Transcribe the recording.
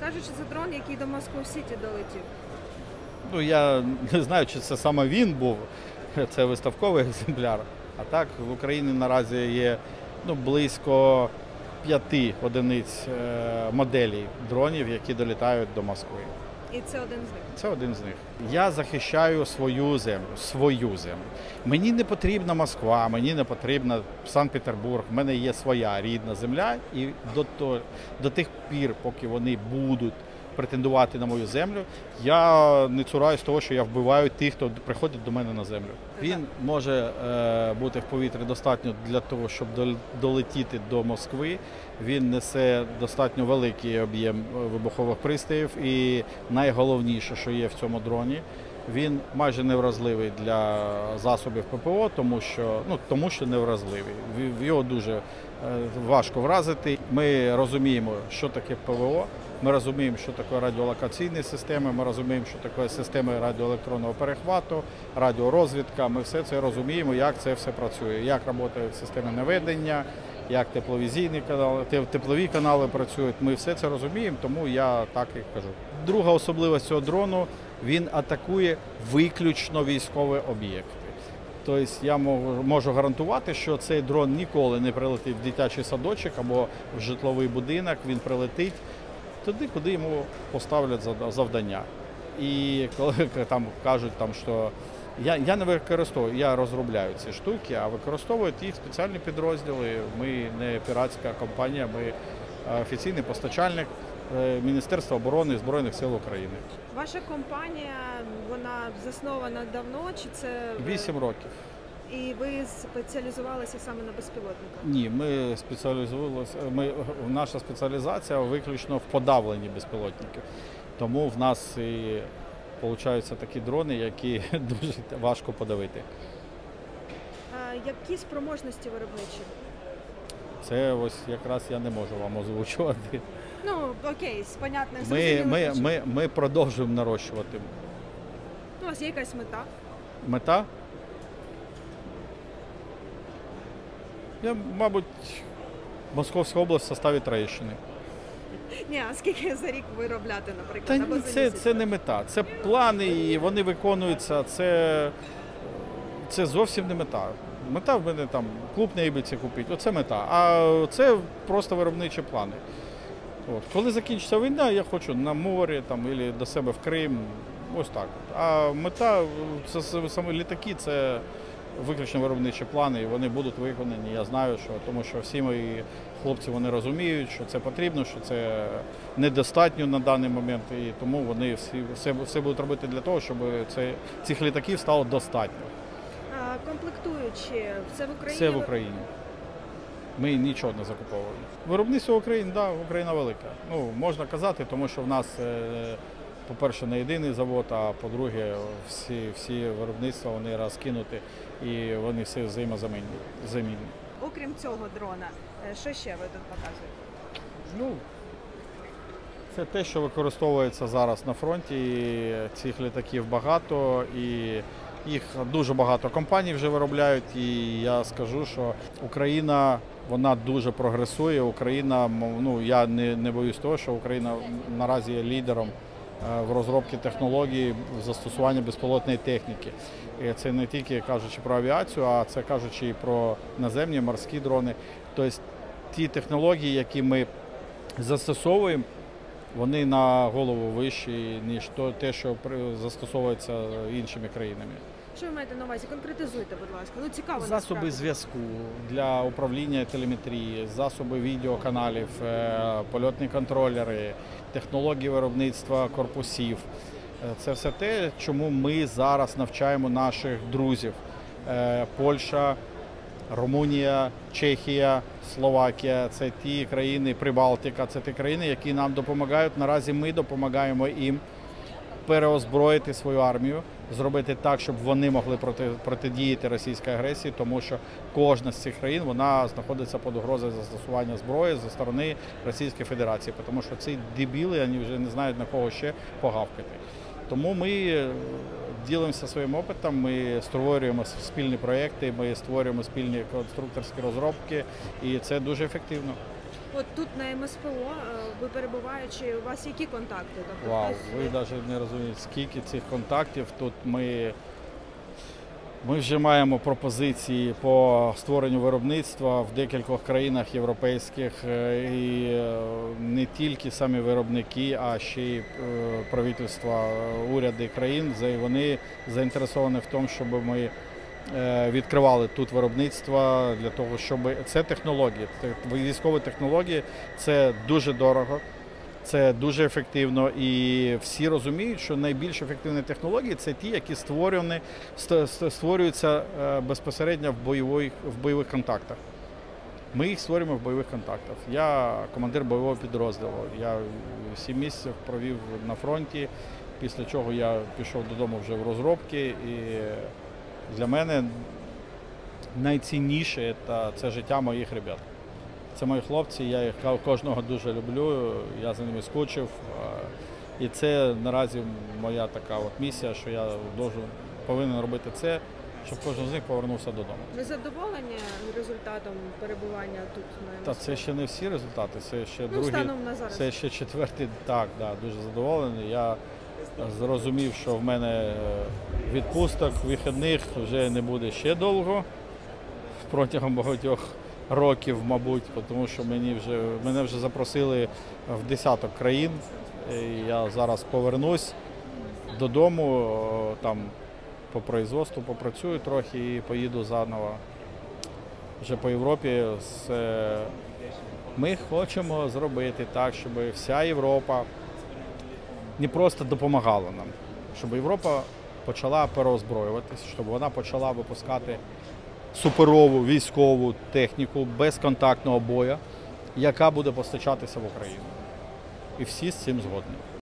кажуть, що це дрон, який до Москва-Сіті долетів. Ну, я не знаю, чи це саме він був, це виставковий екземпляр. А так, в Україні наразі є близько 5 одиниць моделей дронів, які долітають до Москви. І це один з них? Це один з них. Я захищаю свою землю. Мені не потрібна Москва, мені не потрібна Санкт-Петербург, в мене є своя рідна земля, і до тих пір, поки вони будуть претендувати на мою землю, я не цураюсь того, що я вбиваю тих, хто приходить до мене на землю. Він може бути в повітрі достатньо для того, щоб долетіти до Москви. Він несе достатньо великий об'єм вибухових пристроїв і найголовніше, що є в цьому дроні, він майже невразливий для засобів ППО, тому що невразливий. Його дуже важко вразити. Ми розуміємо, що таке ПВО, ми розуміємо, що таке радіолокаційні системи, ми розуміємо, що таке системи радіоелектронного перехвату, радіорозвідка. Ми все це розуміємо, як це все працює, як працюють системи наведення, як теплові канали працюють. Ми все це розуміємо, тому я так і кажу. Друга особливість цього дрону – він атакує виключно військові об'єкти. Тобто я можу гарантувати, що цей дрон ніколи не прилетить в дитячий садочок або в житловий будинок, він прилетить туди, куди йому поставлять завдання. І коли там кажуть, що я не використовую, я розробляю ці штуки, а використовують їх спеціальні підрозділи. Ми не піратська компанія, ми офіційний постачальник Міністерства оборони і Збройних сил України. Ваша компанія, вона заснована давно, чи це… 8 років. І ви спеціалізувалися саме на безпілотниках? Ні, ми спеціалізувалися, наша спеціалізація виключно в подавленні безпілотників. Тому в нас і получаються такі дрони, які дуже важко подавити. Які спроможності виробничі? Це ось якраз я не можу вам озвучувати. Ну, окей, з понятних зрозумілих. Ми продовжуємо нарощувати. У вас є якась мета? Мета? Я, мабуть, Московська область в составі Троєщини. Ні, а скільки за рік виробляти, наприклад? Або за місяць? Це не мета. Це плани, і вони виконуються. Це зовсім не мета. Мета в мене там клуб на Ібиці купити, оце мета. А це просто виробничі плани. Коли закінчиться війна, я хочу на морі або до себе в Крим, ось так. А мета, саме літаки, це виключно виробничі плани, і вони будуть виконані. Я знаю, тому що всі мої хлопці вони розуміють, що це потрібно, що це недостатньо на даний момент, і тому вони все будуть робити для того, щоб цих літаків стало достатньо. Комплектуючі, це в Україні? Це в Україні. Ми нічого не закуповуємо. Виробництво України, так, Україна велика. Можна казати, тому що в нас, по-перше, не єдиний завод, а по-друге, всі виробництва вони розкинуті і вони всі взаємозамінні. Окрім цього дрона, що ще ви тут показуєте? Це те, що використовується зараз на фронті. Цих літаків багато і їх дуже багато компаній вже виробляють, і я скажу, що Україна, вона дуже прогресує. Україна, я не боюсь того, що Україна наразі є лідером в розробці технологій застосування безпілотної техніки. І це не тільки кажучи про авіацію, а це кажучи і про наземні, морські дрони. Тобто ті технології, які ми застосовуємо, вони на голову вищі, ніж те, що застосовується іншими країнами. Що ви маєте на увазі? Конкретизуйте, будь ласка. Цікаво. Засоби зв'язку для управління телеметрії, засоби відеоканалів, польотні контролери, технології виробництва корпусів. Це все те, чому ми зараз навчаємо наших друзів. Польща, Румунія, Чехія, Словакія – це ті країни, Прибалтика – це ті країни, які нам допомагають. Наразі ми допомагаємо їм переозброїти свою армію, зробити так, щоб вони могли протидіяти російській агресії, тому що кожна з цих країн вона знаходиться під угрозою застосування зброї зі сторони Російської Федерації, тому що ці дебіли, вони вже не знають на кого ще погавкати. Тому ми ділимося своїм опитом, ми створюємо спільні проєкти, ми створюємо спільні конструкторські розробки, і це дуже ефективно. От тут на МСПО, ви перебуваючи, у вас які контакти? Тобто Вау, хтось- ви навіть не розумієте, скільки цих контактів. Тут ми вже маємо пропозиції по створенню виробництва в декількох країнах європейських, і не тільки самі виробники, а ще й правительства, уряди країн. Вони заінтересовані в тому, щоб ми відкривали тут виробництво для того, щоб це технології, військові технології, це дуже дорого. Це дуже ефективно, і всі розуміють, що найбільш ефективні технології це ті, які створюються безпосередньо в бойових контактах. Ми їх створюємо в бойових контактах. Я командир бойового підрозділу. Я 7 місяців провів на фронті, після чого я пішов додому вже в розробки. І для мене найцінніше це життя моїх ребят. Це мої хлопці, я їх кожного дуже люблю, я за ними скучив. І це наразі моя така місія, що я повинен робити це, щоб кожен з них повернувся додому. Ви задоволені результатом перебування тут на Та МСПО? це ще не всі результати, це ще Ну, другі, станом на зараз. це ще четвертий. Так, дуже задоволений. Я зрозумів, що в мене відпусток, вихідних вже не буде ще довго, протягом багатьох років, мабуть, тому що мене вже запросили в десяток країн. І я зараз повернусь додому, там по производству попрацюю трохи і поїду заново вже по Європі. Ми хочемо зробити так, щоб вся Європа не просто допомагала нам, щоб Європа почала переозброюватися, щоб вона почала випускати суперову військову техніку безконтактного бою, яка буде постачатися в Україну. І всі з цим згодні.